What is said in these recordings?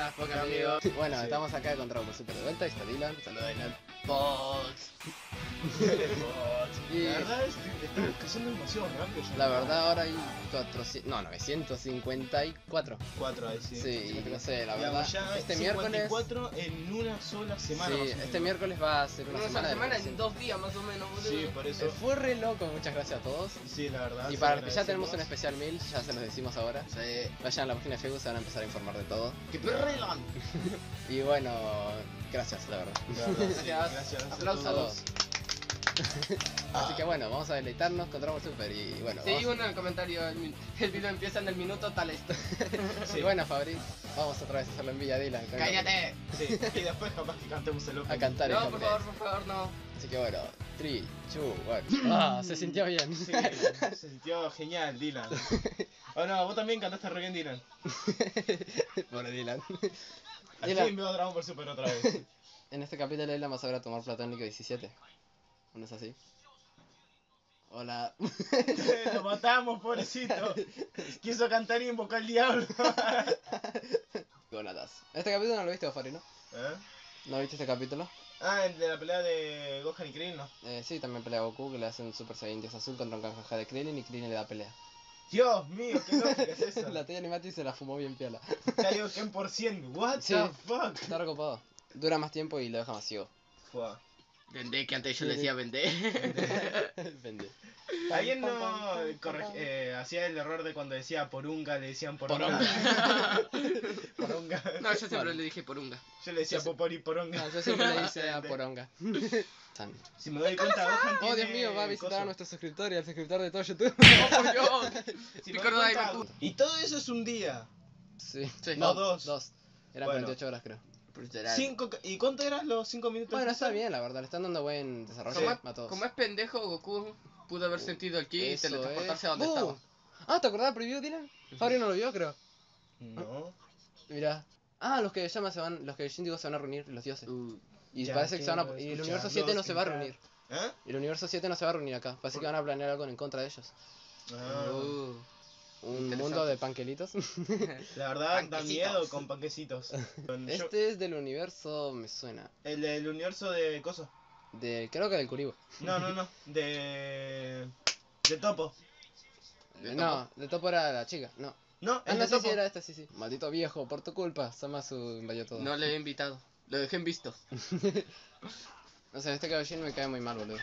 Buenas, Poké amigos. Bueno, Sí. estamos acá contra Goku Super de vuelta. Está Dylan. Saludos, Dylan. Box. Y La verdad está cayendo demasiado rápido ya. la verdad ahora hay 954. 4 ahí, sí. Sí, no sé, la Digamos, verdad. ya Este 54 en una sola semana. Sí, más o menos. este miércoles va a ser una Una semana sola semana de en 2 días más o menos, boludo. Sí, por eso. Fue re loco, muchas gracias a todos. Sí, la verdad. Y se para los que ya agradecemos. tenemos un especial mail, ya se los decimos ahora. Sí. Vayan a la página de Facebook, se van a empezar a informar de todo. ¡Qué perrelan! Y bueno, gracias, la verdad. La verdad, sí, Gracias. gracias a Aplausos. todos. Así que bueno, vamos a deleitarnos contra Dragon Ball Super y bueno. Sí, vamos- uno en el comentario, el video empieza en el minuto tal esto. Y bueno, Fabri, vamos otra vez a hacerlo en Villa Dylan. ¡Cállate! Sí, y después capaz que cantemos el A opening. cantar el No, por nombre. favor, no. Así que bueno, 3, 2, 1. Ah, se sintió bien. Sí, se sintió genial, Dylan. Oh no, vos también cantaste re bien, Dylan. Pobre Dylan. Al Dylan. fin veo Dragon Ball Super otra vez. En este capítulo Dylan vas a ver a tomar platónico 17. ¿No es así? Hola. Lo matamos, pobrecito. Quiso cantar y invocar al diablo. Gonadas. Este capítulo no lo viste, Fabri, ¿no? ¿Eh? ¿No viste este capítulo? Ah, el de la pelea de Gohan y Krillin, ¿no? Sí, también pelea Goku, que le hacen Super Saiyan Dios Azul contra un Kamehameha de Krillin y Krillin le da pelea. Dios mío, qué lógica es esa. La tía Animati se la fumó bien piola. Ya digo, 100%. What Sí. the fuck? Está recopado. Dura más tiempo y lo deja más ciego. Fua. Vendé, que antes yo le decía vendé. Vende. ¿Alguien no hacía el error de cuando decía porunga, le decían poronga? Poronga. No, yo siempre Vale. le dije porunga. Yo le decía popori poronga. No, yo siempre le hice a Poronga. San. Si me doy cuenta, Gohan Oh, tiene Dios mío, va a visitar a coso. nuestro suscriptor y al suscriptor de todo YouTube. ¡Oh, por Dios! Si me Piccolo doy cuenta, Daimaku. y todo eso es un día. Sí. Sí. No, dos. Eran Bueno. 48 horas, creo. ¿Y cuánto eran los 5 minutos? Bueno, de está episodio? bien, la verdad. Le están dando buen desarrollo Como, a todos. como es pendejo, Goku pudo haber sentido el ki y Eso teletransportarse es. a donde estaba. Ah, ¿te acordás del preview, Dylan? Fabio no lo vio, creo. No. Mirá. Ah, los que llama se van, los que Shindigo se van a reunir, los dioses. Y Ya parece que se van a, quiero y el universo escucharlos 7 no se va a gritar. reunir. ¿Eh? El universo 7 no se va a reunir acá. Parece que van a planear algo en contra de ellos. Ah, Un Interesante. mundo de panquelitos. la verdad da Panquecitos. miedo con panquecitos. Este es del universo, me suena. El del universo de coso. Creo que del Kuribo. No. De Topo. ¿De No, de Topo era la chica. No. No, Ah, el no de sé Topo. si era este, sí. Maldito viejo, por tu culpa. Samasu invadió todo. No le he invitado. Lo dejé en visto. No sé, este caballero me cae muy mal, boludo.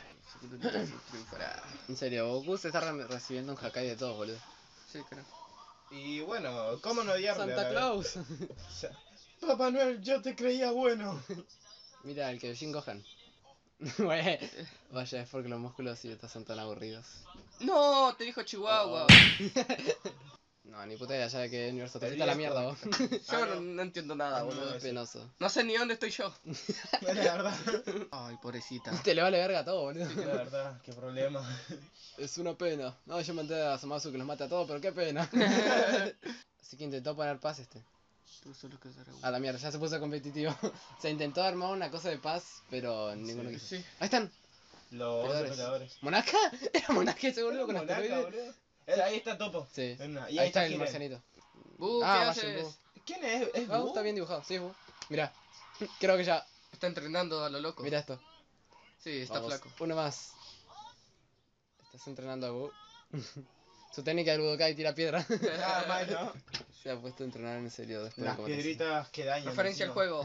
En serio, Goku se está recibiendo un Hakai de todos, boludo. Sí, creo. Y bueno, ¿cómo no odiarle? Santa a la- Claus. O sea, Papá Noel, yo te creía bueno. Mira, el que Shin Gohan. Güey, vaya, es porque los músculos y estos son tan aburridos. No, te dijo Chihuahua. No, ni puta idea, ya de que el universo te El quita la viejo. mierda, vos. Yo Ah, no, no. no entiendo nada, Ah, boludo. no, Es penoso. No sé ni dónde estoy yo. La verdad. Ay, pobrecita. Te le vale verga todo, boludo. La verdad, qué problema. Es una pena. No, yo mandé a Samasu que los mate a todos, pero qué pena. Así que intentó poner paz este. Tú solo que hacer algo. A la mierda, ya se puso competitivo. Se intentó armar una cosa de paz, pero ninguno quiso. Sí. Ahí están. Los Peleadores. peleadores. ¿Monaca? ¿Era Monaca ese boludo con Monaca, asteroides? boludo. Ahí está Topo. Sí. Y Ahí ahí está el Jiren. marcianito. ¿Qué Majin haces? Buu. ¿Quién es? ¿Es Ah, Buu? está bien dibujado, sí, es Buu. Mirá. Creo que ya. Está entrenando a lo loco. Mira esto. Sí, está Vamos, flaco. uno más. Estás entrenando a Buu. Su técnica del Budokai tira piedra. Ah, mal, ¿no? Se ha puesto a entrenar en serio después Las de competencia. piedritas que dañan. Referencia al encima. juego.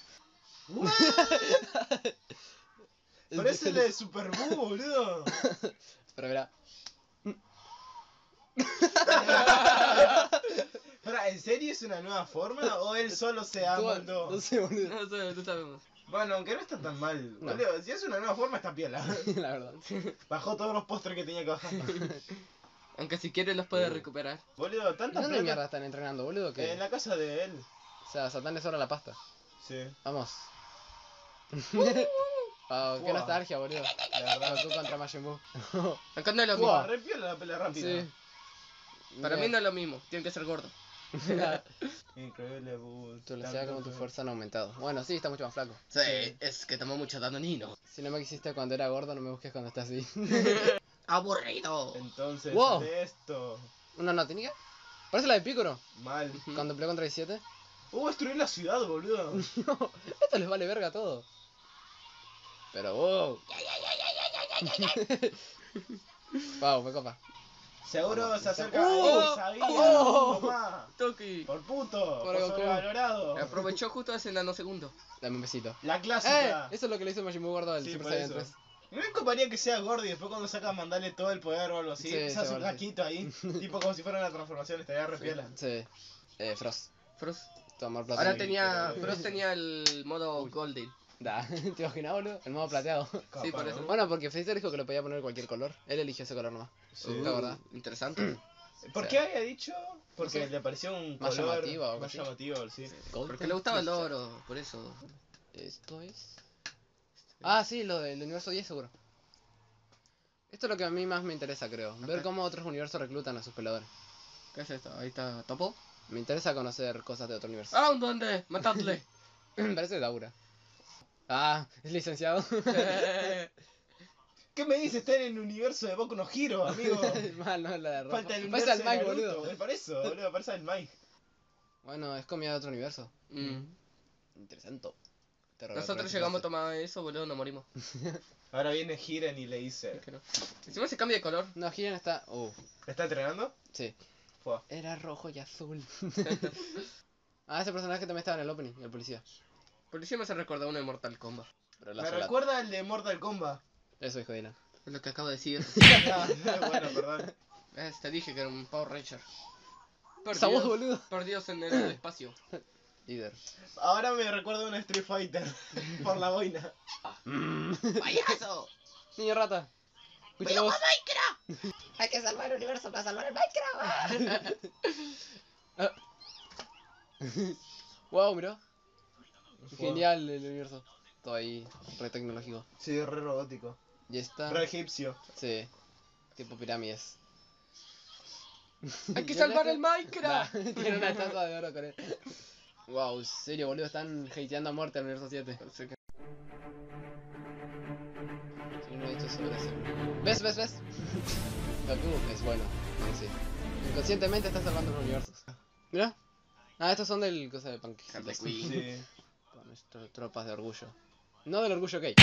Parece el de Super Buu, boludo. Pero verá. Pará, ¿en serio es una nueva forma o él solo se amoldó? No sé, boludo. No sé, no sabemos. Bueno, aunque no está tan mal. No. Boludo, si es una nueva forma está piola. La verdad. Bajó todos los postres que tenía que bajar. Aunque si quieres los puedes recuperar. Boludo, ¿Y tanta dónde mierda plata. están entrenando, boludo? Que... En la casa de él. O sea, Satán le sobra la pasta. Sí, Vamos. Oh, qué Wow. nostalgia, boludo. la verdad. Goku contra Majin Buu. Acá no es lo Wow, mismo. re piola la pelea rápida. Sí. Para mí no es lo mismo. Tiene que ser gordo. Increíble, Buu. Tu velocidad como tu fuerza han aumentado. Bueno, sí, está mucho más flaco. Sí, es que tomó mucho danonino. Si no me quisiste cuando era gordo, no me busques cuando estás así. Aburrido. Entonces, Wow. de esto. ¿Una notinica? Parece la de Piccolo. Mal. Cuando peleó contra 17. Destruir la ciudad, boludo. No, esto les vale verga a todo. Pero wow. Wow, me copa. Seguro se acerca sabía, ¡Oh! mamá. Toki. Por puto, Por por Goku. sobrevalorado. Aprovechó justo ese nanosegundo. Dame un besito. La clásica. Eso es lo que le hizo Majin Buu gordo al Sí, Super por Saiyan eso. 3. No me comparía que sea gordo y después cuando saca mandarle todo el poder o algo así, Sí, se hace se un parece. taquito ahí, tipo como si fuera una transformación, estaría re piola. Sí. Frost. Frost. Tu amor Ahora plateado. tenía. Frost tenía el modo Golden. Da, ¿te imaginas, boludo? El modo plateado. Sí, por eso. Bueno, porque Freezer dijo que le podía poner cualquier color. Él eligió ese color nomás. Sí. La verdad. Interesante. ¿Por Sí. qué había dicho? Porque No sé. le pareció un Más color llamativo o algo más así. llamativo, sí. Porque le gustaba el oro, por eso. Esto es... Ah, sí, lo del universo 10 seguro. Esto es lo que a mí más me interesa, creo. Ver cómo otros universos reclutan a sus peladores. ¿Qué es esto? Ahí está Topo. Me interesa conocer cosas de otro universo. ¡Ah, un duende! ¡Matadle! Me parece Daura. Ah, es licenciado. ¿Qué me dices? Está en el universo de Boku no Hero, amigo. Mal, no, la de rojo. Falta el Parece universo al de Mike, Naruto, boludo. me parece, boludo, parece al Mike. Bueno, es comida de otro universo. Interesante. Nosotros llegamos a tomar eso, boludo, nos morimos. Ahora viene Jiren y le dice... Es que no. Encima se cambia de color. No, Jiren está... ¿Está entrenando? Sí. Fua. Era rojo y azul. Ah, ese personaje también estaba en el opening, el policía. Policía me hace recordar uno de Mortal Kombat. Pero el Me azul. recuerda al de Mortal Kombat. Eso dijo Dylan. Es lo que acabo de decir. Ah, bueno, perdón. Te dije que era un Power Ranger. Esa voz, boludo. Perdidos en el espacio. Líder. Ahora me recuerda a un Street Fighter. Por la boina. ¡Payaso! Niño rata. Escucha la voz. Minecraft! Hay que salvar el universo para salvar el Minecraft. Wow, mirá. Genial el universo. Todo ahí, re tecnológico. Sí, re robótico. Y está. Re egipcio. Sí. Tipo pirámides. Hay que ¿Y salvar este? el Minecraft. Nah, tiene una estatua de oro con él. Wow, serio, boludo, están hateando a muerte al universo 7. Así que- Sí, no he dicho sobre eso. ¿Ves? Goku es bueno, sí. Inconscientemente está salvando los universos. Mira. Ah, estos son del cosa de Harley panquequitos. Quinn. Sí. Con nuestras tropas de orgullo. No del orgullo gay.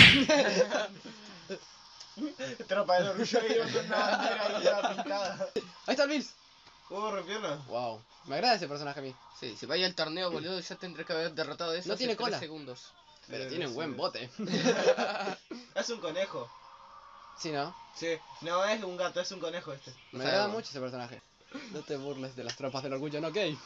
Tropa del orgullo y una bandera ahí toda pintada. Ahí está el Bills. Re piola. Wow, me agrada ese personaje a mí. Sí, si vaya al torneo, boludo, ya tendré que haber derrotado eso No hace tiene 3 cola. segundos. Pero tiene un buen bote. Es un conejo. Sí, ¿no? Sí. No es un gato, es un conejo este. Me O sea, agrada mucho ese personaje. No te burles de las tropas del orgullo no gay.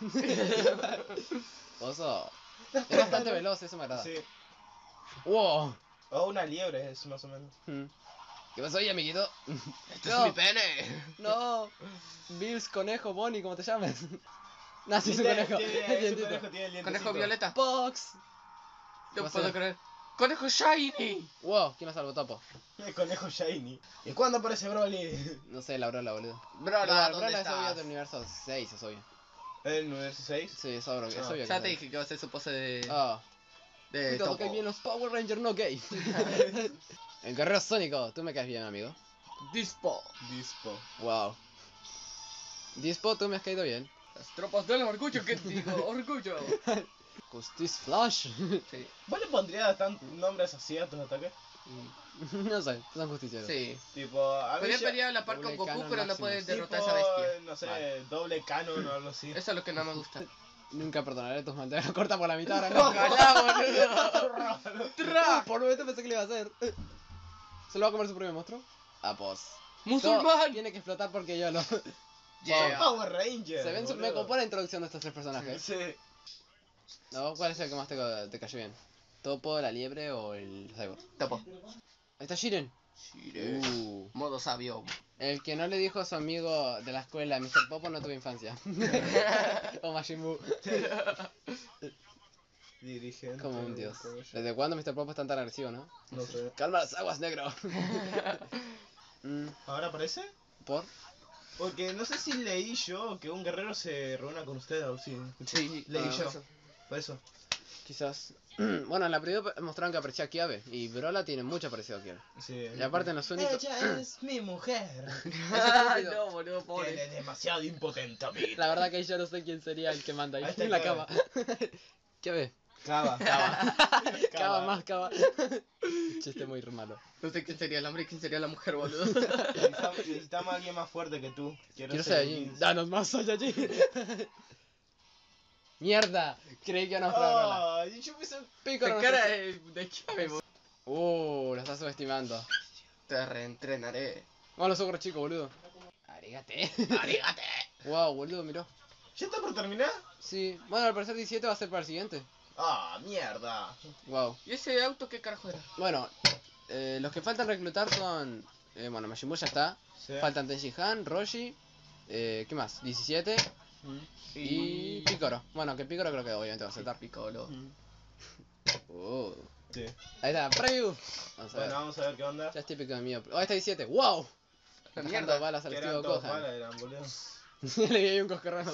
Oso. Es bastante veloz, eso me agrada. Sí. Wow. O una liebre es más o menos. ¿Qué pasó ahí, amiguito? ¡Este No. es mi pene! No. Bills, conejo, Bonnie, como te llames. No, sí, es un conejo. Es un Dientito. conejo, tiene el dientecito. Conejo violeta. Box. ¿Qué No pasó? puedo creer. ¡Conejo shiny! Wow, ¿quién lo salvó, Topo? El conejo shiny. ¿Y cuándo aparece Broly? No sé, la Brola, boludo. Brola, Brola ¿dónde es obvio estás? del universo 6, es obvio. ¿El universo 6? Sí, es obvio, es Ah, obvio. Ya te dije que va a ser su pose de... Ah, de cuidado topo. que bien los Power Rangers no gay. El guerrero sónico, tú me caes bien, amigo. Dispo. Dispo. Wow. Dispo, tú me has caído bien. Las tropas del orgullo, ¿qué digo? Orgullo. Justice Flash. Sí. ¿Vos le pondrías nombres así a tus ataques? No sé, son justicieros. Sí. Tipo, a mí Podría ya- pelear a la par con Doble Goku, canon pero no máximo. puedes tipo, derrotar a esa bestia. no sé, Vale. doble canon o algo así. Eso es lo que no me gusta. Nunca perdonaré tus mantenerlos corta por la mitad ahora no. Ojalá, boludo. ¡Tra! Por un momento pensé que le iba a hacer. ¿Se lo va a comer su propio monstruo? Ah, pues. ¡Musulmán! Tiene que explotar porque yo lo. Yeah. Power Ranger. Se ven, me boludo. copó la introducción de estos tres personajes. Sí. ¿No? ¿Cuál es el que más te cayó bien? ¿Topo, la liebre o el cyborg? Topo. Ahí está Jiren. Shire. Modo sabio. El que no le dijo a su amigo de la escuela, Mr. Popo no tuvo infancia. O Majin Buu. Dirigente. Como un dios. Pollo. ¿Desde cuándo Mr. Popo es tan agresivo, no? No sé. Calma las aguas, negro. ¿Ahora aparece? ¿Por? Porque no sé si leí yo que un guerrero se reúna con ustedes o sí. Sí, Leí yo. eso. Por eso. Quizás. Bueno, en la primera mostraron que aparecía Kiabe. Y Brola tiene mucho parecido a Kiabe. Sí. Y aparte en los únicos... Ella es mi mujer. No, boludo, Él pobre. es demasiado impotente, amigo. La verdad que yo no sé quién sería el que manda ahí. Ahí está En la Kiabe. cama. Kiabe. Cava. Cava más, cava. Chiste muy malo. No sé quién sería el hombre y quién sería la mujer, boludo. Necesitamos a alguien más fuerte que tú. Quiero ser allí. Danos más Saiyajin. Mierda. Creí que no fuera Ay, yo pensé... Pico La cara de Kiabe, boludo. Lo estás subestimando. Te reentrenaré. Vamos los ogros chicos, boludo. Arigate. ¡Arigate! Wow, boludo, miró. ¿Ya está por terminar? Sí. Bueno, al parecer 17 va a ser para el siguiente. Ah, mierda. Wow. ¿Y ese auto qué carajo era? Bueno, los que faltan reclutar son... bueno, Majin Buu ya está. Sí. Faltan Tenchi Han, Roshi. ¿Qué más? 17. Y Picoro. Bueno, que Picoro creo que obviamente va a aceptar. Piccolo. Sí. Ahí está, preview. Vamos a ver. Bueno, vamos a ver qué onda. Ya es típico de mío. Oh, está 17. ¡Wow! La Dejando mierda. balas al Que estilo eran todos Gohan. balas, eran, boludo. Le di ahí un coscorrano.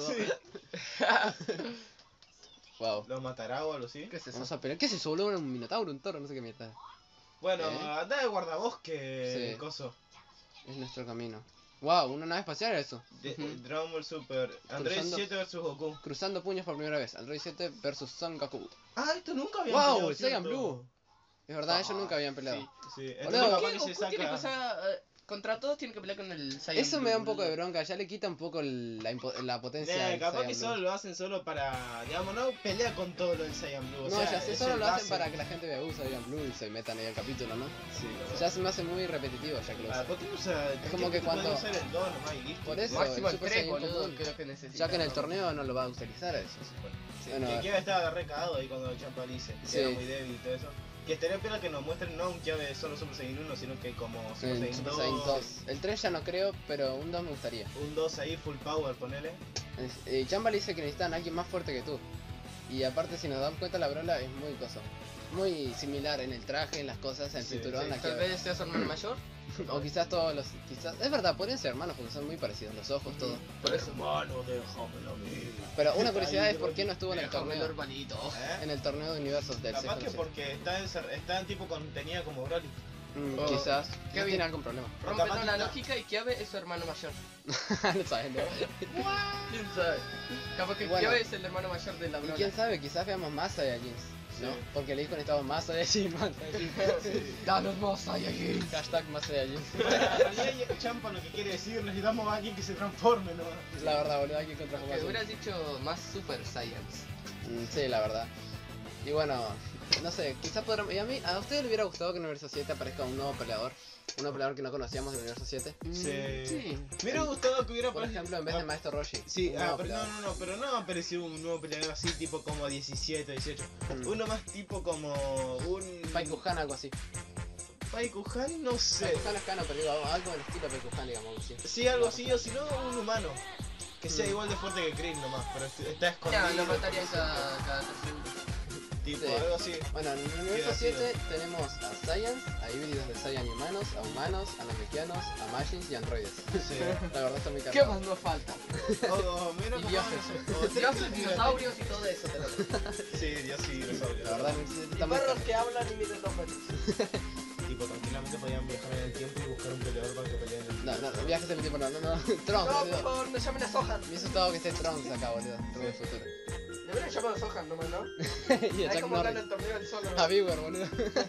Wow. ¿Los matará o algo así? ¿Qué es eso? Vamos a pelear. ¿Qué es eso, boludo? Un minotauro, un toro, no sé qué mierda. Bueno, anda de guardabosque, Sí. coso. Es nuestro camino. Wow, una nave espacial eso. Dragon Ball Super. Android Cruzando. 7 vs Goku. Cruzando puños por primera vez. Android 7 versus Son Goku. Ah, esto nunca había Wow, peleado, el Saiyan ¿cierto? Blue. Es verdad, ellos nunca habían peleado. sí. Sí, Boludo, entonces capaz ¿Qué? que se Goku tiene que saca... usar... contra todos tiene que pelear con el Saiyan Eso Blue, me da un poco boludo. de bronca, ya le quita un poco la potencia del capaz Saiyan que Blue. solo lo hacen solo para... Digamos, no pelea con todo lo del Saiyan Blue. O No, sea, ya sé, es solo el lo hacen base. para que la gente vea Saiyan Blue y se metan ahí al capítulo, ¿no? Sí, lo Ya se me hace muy repetitivo ya que lo usan. ¿por qué no usa... Es como que cuando- pueden usar el 2 nomás y listo. Por eso, Máximo el el Super 3, Saiyan boludo, común. que es lo que necesita. Ya que en el torneo no lo va a utilizar eso. Bueno, Que Kiabe estaba recagado ahí cuando Champa dice que Sí. era muy débil y todo eso. Que estaría pena que nos muestren no un Kiabe solo Super Saiyan 1, sino que como Super el Saiyan Super 2, Saiyan 2. El 3 ya no creo, pero un 2 me gustaría. un 2 ahí full power, ponele. Chamba le dice que necesitan a alguien más fuerte que tú. Y aparte, si nos damos cuenta, la Brola es muy coso. Muy similar en el traje, en las cosas, en el Sí, cinturón. sí, aquí Tal vez sea su hermano mayor. o quizás todos los... Quizás, es verdad, podrían ser hermanos porque son muy parecidos, los ojos, todo. Por eso. Hermano, déjamelo a mí. Pero una curiosidad es por qué no estuvo en el Déjame el torneo. hermanito. En el torneo de universos del Capaz que C. porque está en tipo contenida como Broly. Oh, Quizás. qué No bien. tiene algún problema. Rompemos capaz la que está- lógica y Kiabe es su hermano mayor. No saben, ¿no? ¿Quién sabe? Capaz que Bueno. Kiabe es el hermano mayor de la Y Brola. quién sabe, quizás veamos más Saiyajins, ¿no? Sí. Porque le dijo necesitamos más Saiyajin, más Saiyajin. Danos más Saiyajin. Hashtag más Saiyajin. En realidad Champa lo que quiere decir, necesitamos a alguien que se transforme, ¿no? La verdad, boludo, hay que Que contraformación. hubieras dicho más Super Saiyans. Sí, la verdad. Y bueno, no sé, quizás podrán... Y a ustedes les hubiera gustado que en el universo 7 aparezca un nuevo peleador. Un nuevo peleador que no conocíamos del universo 7. Sí. Me hubiera gustado que hubiera Por ejemplo, en vez de Maestro Roshi. Sí, un nuevo pero peleador. pero no apareció un nuevo peleador así tipo como 17, 18. Uno más tipo como un... Paikuhan, algo así. Paikuhan, no sé. Paikuhan es Kano, pero digo, algo del estilo Paikuhan, digamos, algo así. Sí, algo así, o si no, un humano. Que sea igual de fuerte que Krill nomás, pero está escondido. Ya, lo mataría cada tercer. Tipo, Sí. algo así. Bueno, en el universo 7 tenemos a Saiyans, a híbridos de Saiyan y humanos, a humanos, a namekianos, a Majins y a androides. Sí. La verdad está muy ¿Qué cargado. más nos falta? O menos Y como dioses. o tres Dioses, dinosaurios y todo eso. Sí, Dios sí, dinosaurios. La verdad, el universo 7 Y está muy perros cargado. que hablan y miden los perros. Tipo, tranquilamente podían viajar en el tiempo y buscar un peleador para que peleen en el No, no, viajes en el tiempo, no. Trunks, No, por boludo. favor, no llamen a Sohan. Me hizo todo que esté Trunks acá, boludo. Trunks del futuro. Deberían llamar a Sohan nomás, ¿no? Y a Es Jack como gana Norris. el torneo del solo. A Bieber, boludo.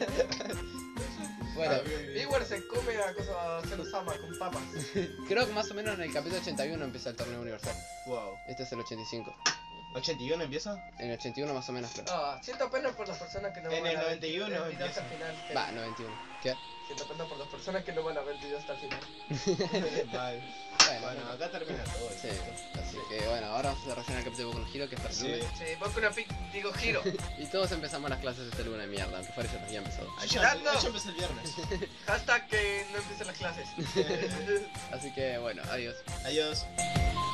Bueno, Bieber se come a cosas a Senosama con papas. creo que más o menos en el capítulo 81 empieza el torneo universal. Wow. Este es el 85. ¿81 empieza? En el 81 más o menos, creo. Ah, siento pena por las personas que no En van el a ver 91 el video empieza. hasta el final. Va, 91. ¿Qué? Siento pena por las personas que no van a ver el video hasta el final. Vale. Bueno, acá termina todo. Sí, así que bueno, ahora vamos a reaccionar al capítulo de Boku no Hero, que es para el Sí. lunes. Sí, Boku no Pico, digo giro. Y todos empezamos las clases este lunes, mierda, aunque fuera ya nos había empezado. Yo empecé el viernes. Hashtag que no empiecen las clases. Así que bueno, adiós. Adiós.